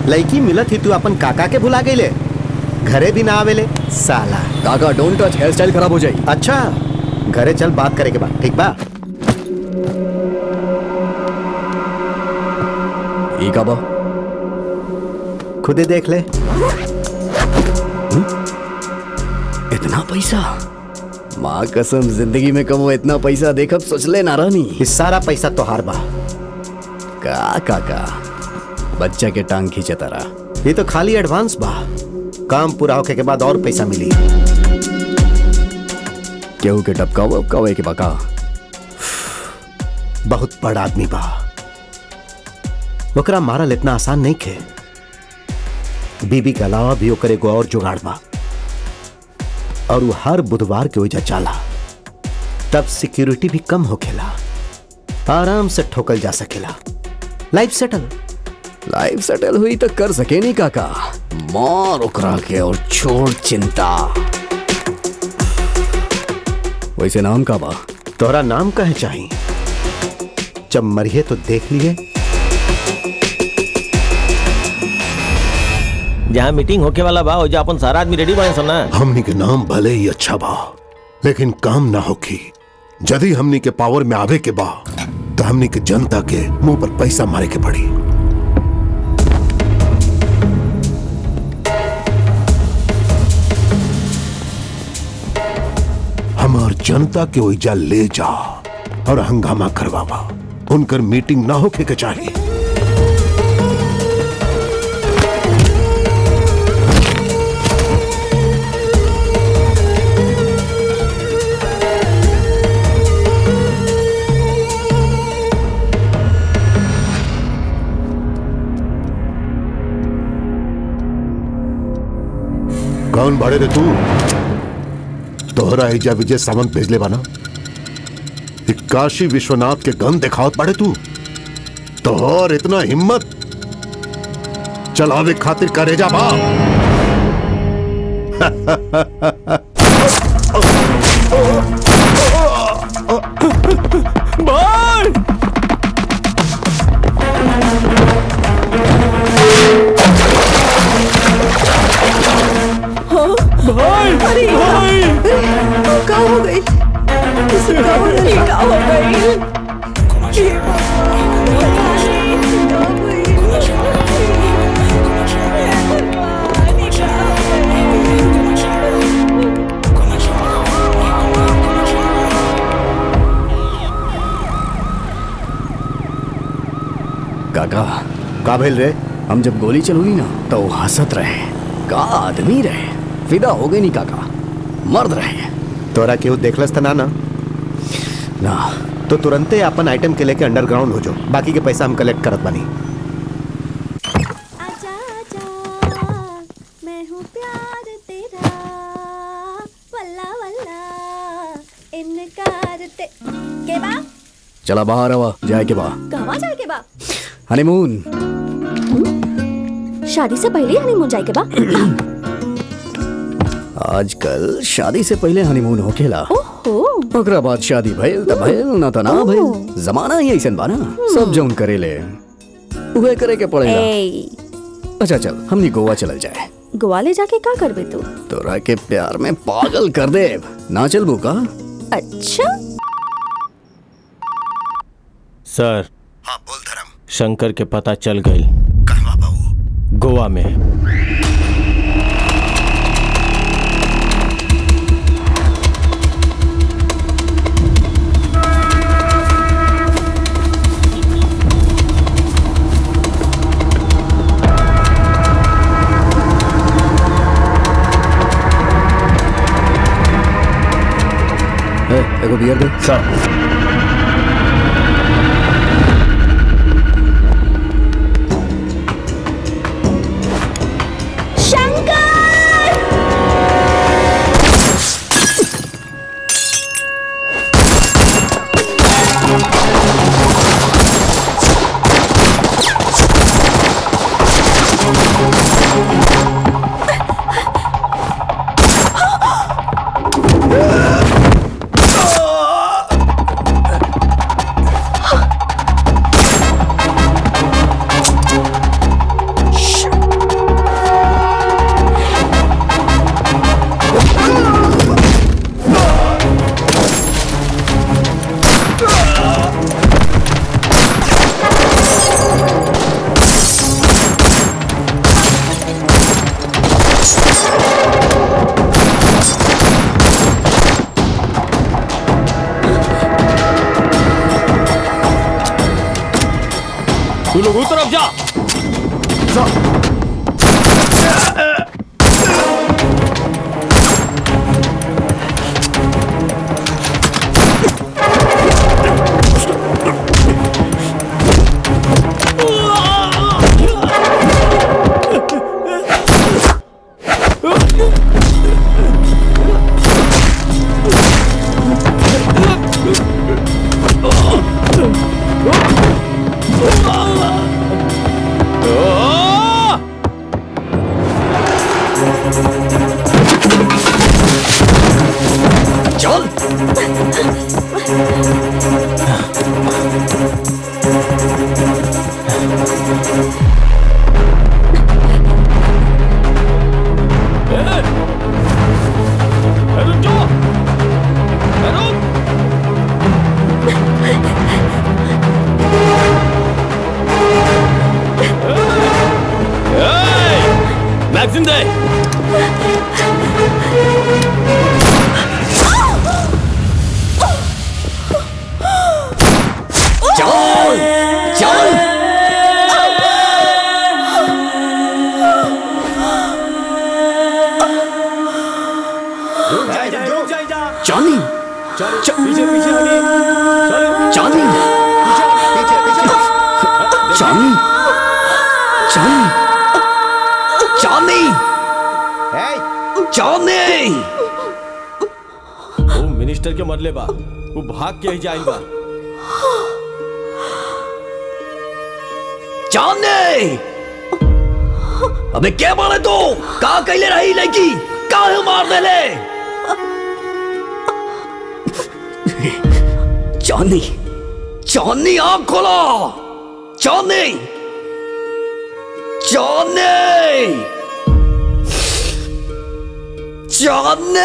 लड़की मिलत ही तू अपन काका के भुला गईले, घरे भी ना आवेले साला। काका डोंट टच, हेयर स्टाइल खराब हो जाएगी। अच्छा घरे चल, बात करे के बाद, ठीक बा? का बा खुदे देख ले। इतना पैसा, माँ कसम जिंदगी में कबो इतना पैसा देखब सोचले ना रानी। इस सारा पैसा तोहार बा का काका, बच्चा के टांग खींचे तारा। ये तो खाली एडवांस बा, काम पूरा होके के बाद और पैसा मिली। केहू के टपकावे के बाका। बहुत बड़ा आदमी बा, ओकरा मारल इतना आसान नहीं खे। बीबी के अलावा भी ओकर एगो और जुगाड़ बा, और वो हर बुधवार के वजह चाला, तब सिक्योरिटी भी कम होखेला, आराम से ठोकल जा सकेला। लाइफ सेटल हुई तो कर सके नहीं काका। मार ओकरा के और छोड़ चिंता। वैसे नाम का बा? तोहरा नाम कहे चाहिए? जब मरिए तो देख लिए। जहाँ मीटिंग होके वाला बा, जो अपन सारा आदमी रेडी बाए सुना। हमनी के नाम भले ही अच्छा बा, लेकिन काम ना होखी। यदि हमनी के पावर में आवे के बा, तो हमनी के जनता के मुंह पर पैसा मारे के पड़ी। हमार जनता के ओइजा ले जा और हंगामा करवावा। उनकर मीटिंग ना होके के चाहिए। कौन बाड़े रे तू? तोहरा एजा विजय सावंत भेजले बाना? काशी विश्वनाथ के गन दिखावत बाड़े तू? तोहर इतना हिम्मत? चलावे खातिर करेजा बा। भाई भाई अरे भाई क्या हो गई? क्या हो गई? क्या हो गई? काका का भेल रे? हम जब गोली चलूगी ना तो हंसत रहे। का आदमी रहे, फिदा हो गई नहीं काका, मर्द रहे। तोरा केहू देखलस त ना? तो तुरंते अपन आइटम के लेके अंडरग्राउंड हो जाओ, बाकी के पैसा हम कलेक्ट करत बानी। आजा आजा मैं हूँ प्यार तेरा, वल्ला वल्ला इनकार के बा। चला बाहर आवा, जाए के बा। कहवा जाए के बा? हनीमून। शादी से पहले हनीमून जाए के बा? आजकल शादी से पहले हनीमून होखेला। ओहो। ओकरा बाद शादी भइल त भइल, ना त ना भइल। जमाना ही ऐसन बा ना, सब जौन करेले उहे करे के पड़ेला। अच्छा चल, हमनी गोवा चलल जाए। गोवा ले जाके का करबे तू? तोरा के प्यार में पागल कर देब। ना चलबू का? अच्छा सर। हाँ बोल धर्म। शंकर के पता चल गई। कहवा बाबू? गोवा में। एगो बियर दे। सर तू लोग उस तरफ जा। मैगजीन दे। चल चल चांदी पीछे पीछे चांदी चांदी चांदी चांदी वो मिनिस्टर के मरले बा, वो भाग के ही जाइल बा। चांदी अबे क्या बोले तू? का कैले रही लड़की? काहे मार देले? चांदी चांदी आँख खोलो। चांदी चांदी चांदी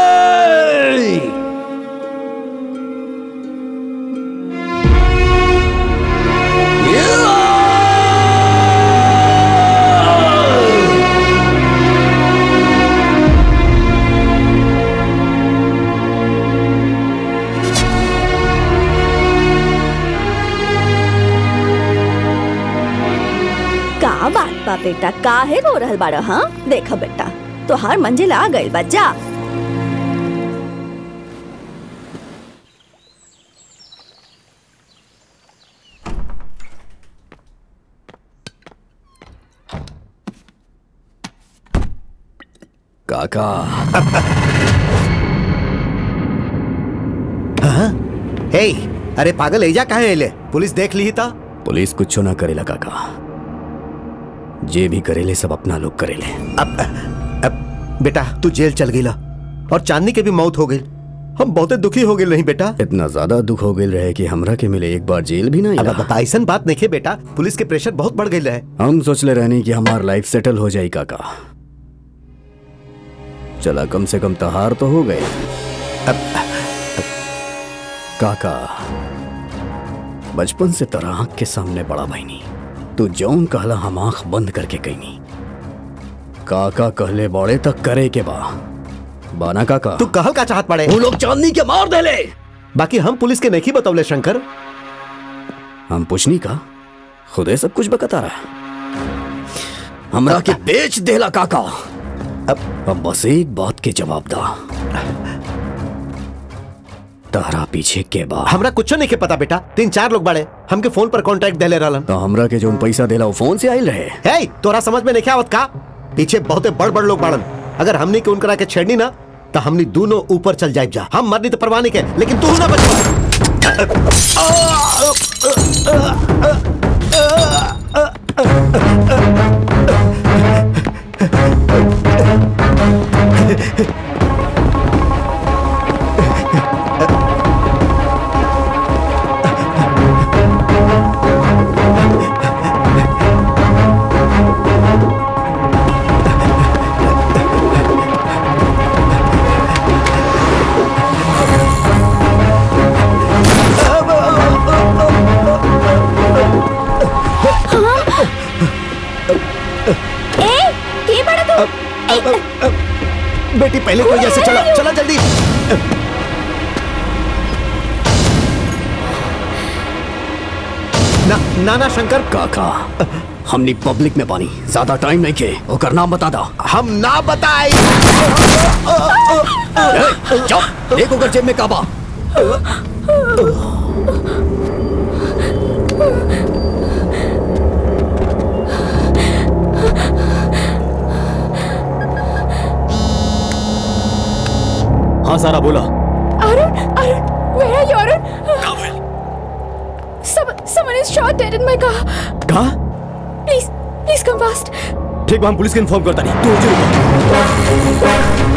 का बात बा बेटा, काहे रो रहल बाड़ा? हाँ देखा बेटा, तो हर मंजिल आ गई बा। जा काका हे, अरे पागल एजा काहे एले? पुलिस देख ली था। पुलिस कुछ ना करेला काका, जे भी करेले सब अपना लोग करेले। अब बेटा तू जेल चल गईला और चांदनी के भी मौत हो गई। हम बहुत दुखी हो गए। नहीं बेटा, इतना ज्यादा दुख हो गए रहे कि हमरा के मिले एक बार जेल भी नहीं। अब बता, ऐसा बात नहीं है बेटा, पुलिस के प्रेशर बहुत बढ़ गई है। हम सोचले रहनी कि हमार लाइफ सेटल हो जाए काका। चला कम से कम तहार तो हो गए। काका बचपन से तरह आंख के सामने बड़ा बहनी, तू जौन कहला हम आंख बंद करके कहनी। काका कहले बड़े तक करे के बाना काका। तू कहल का चाहत पड़े? वो लोग चांदनी के मार देले। बाकी हम पुलिस के नहीं बतौले शंकर। हम पूछनी का खुदे सब कुछ बता रहा। हमरा के बेच देला काका। अब बस एक बात के जवाब दा, तारा पीछे के बा? हमरा कुछ नहीं के पता बेटा। 3-4 लोग बड़े हमके फोन पर कांटेक्ट देले रहलन। तो हमरा के जो पैसा देला वो फोन से आइल रहे। हे, तोरा समझ में नहीं आवत का? पीछे बहुत बड़ लोग बाड़न। अगर हमनी के उनकरा के छेड़नी ना तो हमनी दोनों ऊपर चल जाए। जा हम मरनी तो परवाह नहीं के, लेकिन तू ना बच। बेटी पहले कोई जैसे चला चला जल्दी। नाना शंकर काका हमनी पब्लिक में पानी ज्यादा टाइम नहीं के ओकर नाम बता दा। हम ना बताई। चुप देख ओकर जेब में काबा। हाँ सारा बोला। Arun, where are you, Arun? Someone is shot dead in my car. कहाँ? Please come fast. ठीक बा, हम पुलिस के इन्फॉर्म करता नहीं। तू रुको।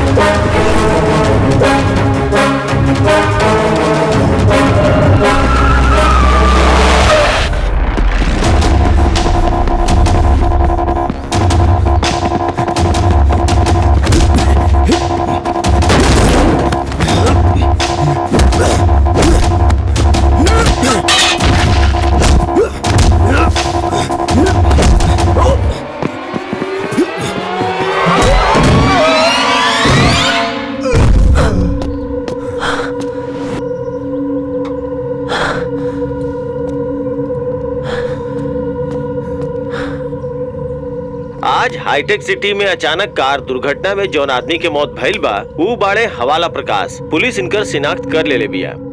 आज हाईटेक सिटी में अचानक कार दुर्घटना में जौन आदमी के मौत भइल बा ऊ बाड़े हवाला प्रकाश। पुलिस इनकर शिनाख्त कर ले बिया।